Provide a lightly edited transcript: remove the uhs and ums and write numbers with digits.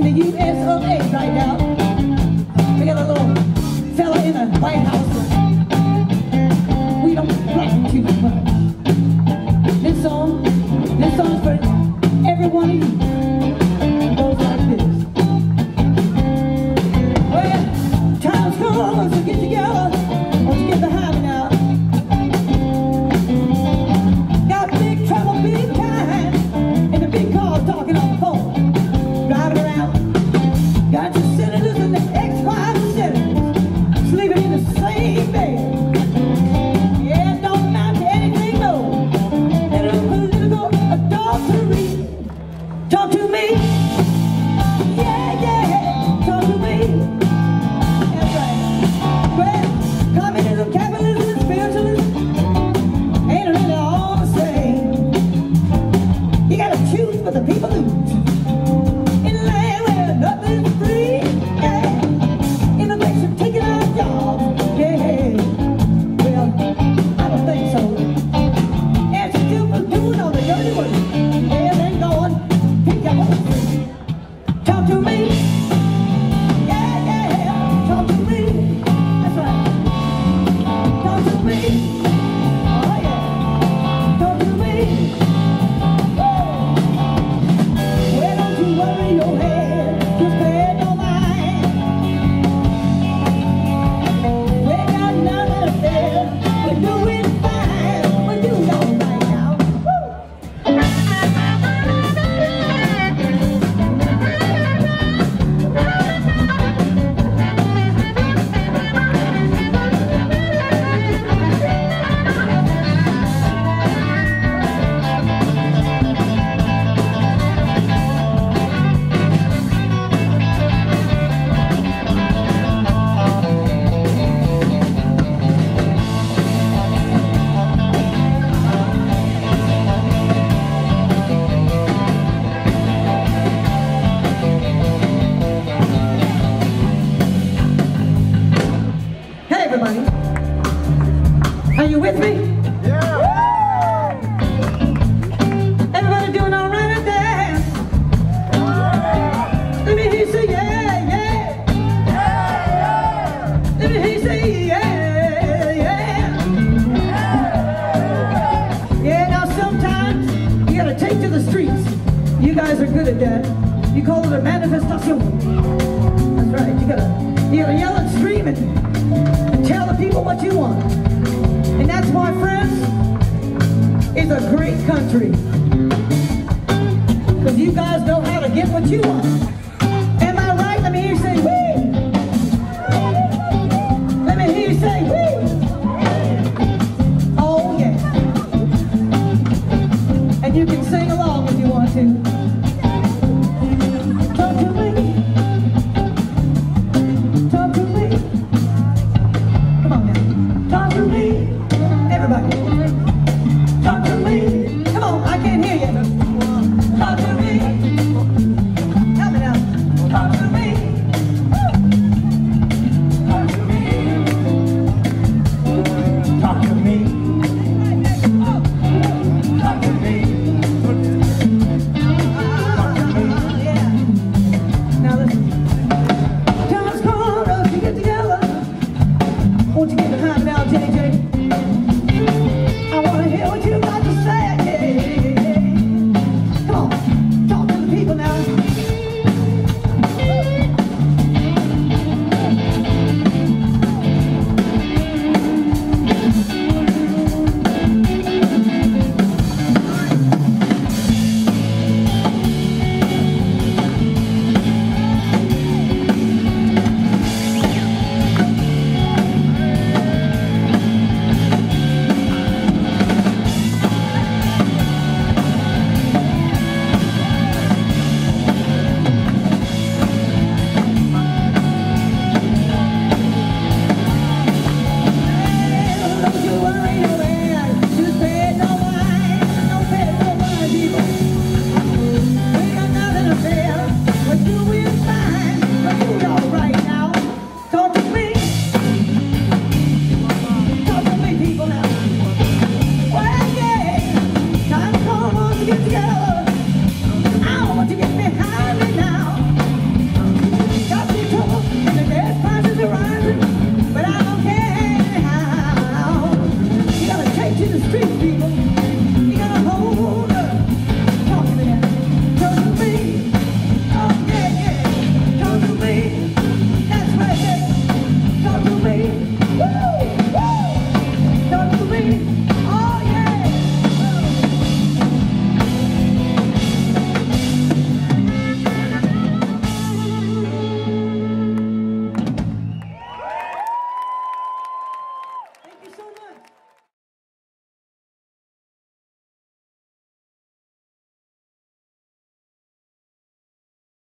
the U.S. of A right now. We got a little fella in the White House. We don't like too much. This song's for every one of you. It goes like this. Well, time's come to get together. Won't you get behind me now? Got big trouble, big time, in the big car talking on the phone. Driving around. Got your senators and the ex-wives senators sleeping in the same bed. Yeah, don't amount to anything, no. And a political adultery. Talk to me. Yeah, yeah, talk to me. That's right. Well, communism, capitalism, and spiritualism ain't really all the same. You gotta choose, but the people lose. In a land where nothing's free, yeah. Immigration taking our jobs, yeah. Well, I don't think so. And stupid doing all the dirty work. Yeah, then go on, pick your own free. Talk to me. Yeah, yeah, talk to me. That's right. Talk to me. Oh, yeah. Talk to me. Well, don't you worry your head, just pay no mind. We got nothing to fear, we're doing fine. We're doing all right now. Woo! Hey everybody, are you with me? Yeah. Everybody doing all right out there? Let me hear you say yeah, yeah. Let me hear you say yeah, yeah. Yeah, now sometimes you gotta take to the streets. You guys are good at that. You call it a manifestation. That's right, you gotta yell and scream and tell the people what you want. And that's why, friends, it's a great country. Because you guys know how to get what you want. Am I right? Let me hear you say wee. Let me hear you say wee. Oh, yeah. And you can sing along if you want to. Talk to me. Talk to me. Come on now. Talk to me. Everybody. Talk to me. Come on, I can't hear you. Talk to me. Help me now. much.